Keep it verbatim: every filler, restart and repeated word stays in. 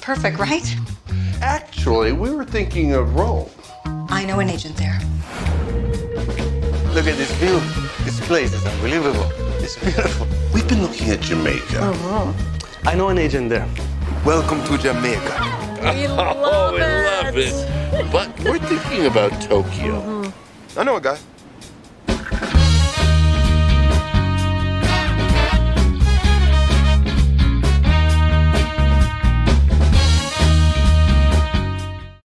perfect, right? Actually, we were thinking of Rome. I know an agent there. Look at this view. This place is unbelievable. It's beautiful. We've been looking at Jamaica. Mm-hmm. I know an agent there. Welcome to Jamaica. We love oh, we it. love it. But we're thinking about Tokyo. I know a guy.